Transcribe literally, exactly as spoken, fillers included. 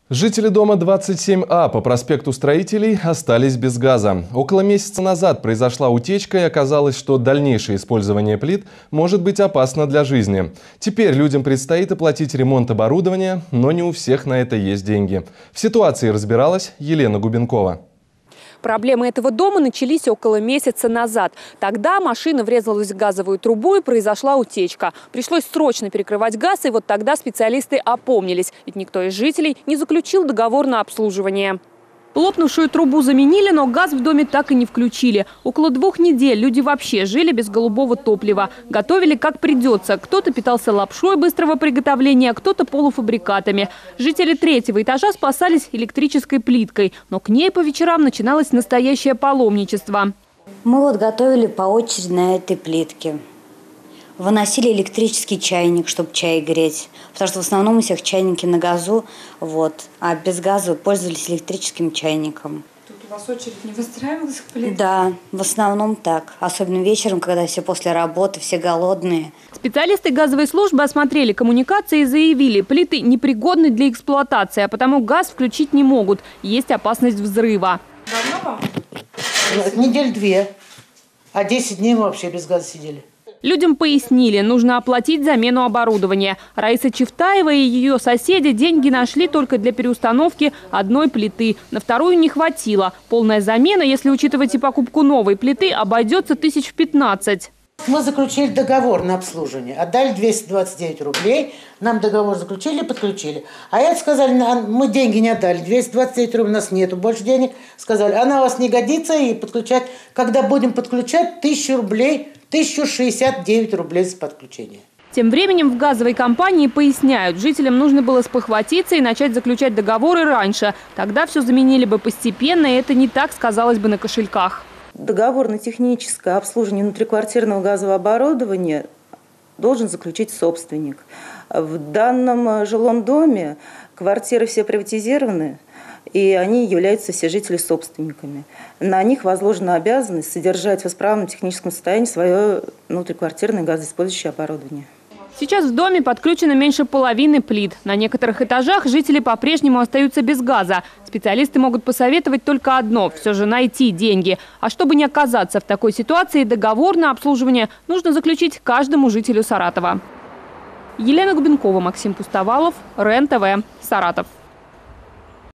Жители дома двадцать семь А по проспекту Строителей остались без газа. Около месяца назад произошла утечка, и оказалось, что дальнейшее использование плит может быть опасно для жизни. Теперь людям предстоит оплатить ремонт оборудования, но не у всех на это есть деньги. В ситуации разбиралась Елена Губенкова. Проблемы этого дома начались около месяца назад. Тогда машина врезалась в газовую трубу и произошла утечка. Пришлось срочно перекрывать газ, и вот тогда специалисты опомнились. Ведь никто из жителей не заключил договор на обслуживание. Лопнувшую трубу заменили, но газ в доме так и не включили. Около двух недель люди вообще жили без голубого топлива. Готовили как придется. Кто-то питался лапшой быстрого приготовления, кто-то полуфабрикатами. Жители третьего этажа спасались электрической плиткой. Но к ней по вечерам начиналось настоящее паломничество. Мы вот готовили по очереди на этой плитке. Выносили электрический чайник, чтобы чай греть. Потому что в основном у всех чайники на газу, вот, а без газа пользовались электрическим чайником. Тут у вас очередь не выстраивалась к плите? Да, в основном так. Особенно вечером, когда все после работы, все голодные. Специалисты газовой службы осмотрели коммуникации и заявили, плиты непригодны для эксплуатации, а потому газ включить не могут. Есть опасность взрыва. Давно вам? Недель две, а десять дней мы вообще без газа сидели. Людям пояснили, нужно оплатить замену оборудования. Раиса Чевтаева и ее соседи деньги нашли только для переустановки одной плиты. На вторую не хватило. Полная замена, если учитывать и покупку новой плиты, обойдется тысяч в пятнадцать. Мы заключили договор на обслуживание, отдали двести двадцать девять рублей, нам договор заключили, подключили. А это сказали, мы деньги не отдали, двести двадцать девять рублей у нас нету, больше денег. Сказали, она у вас не годится, и подключать, когда будем подключать, тысячу рублей, тысяча шестьдесят девять рублей за подключение. Тем временем в газовой компании поясняют, жителям нужно было спохватиться и начать заключать договоры раньше. Тогда все заменили бы постепенно, и это не так сказалось бы на кошельках. Договор на техническое обслуживание внутриквартирного газового оборудования должен заключить собственник. В данном жилом доме квартиры все приватизированы, и они являются все жители собственниками. На них возложена обязанность содержать в исправном техническом состоянии свое внутриквартирное газоиспользующее оборудование. Сейчас в доме подключено меньше половины плит. На некоторых этажах жители по-прежнему остаются без газа. Специалисты могут посоветовать только одно – все же найти деньги. А чтобы не оказаться в такой ситуации, договор на обслуживание нужно заключить каждому жителю Саратова. Елена Губенкова, Максим Пустовалов, РЕН-ТВ, Саратов.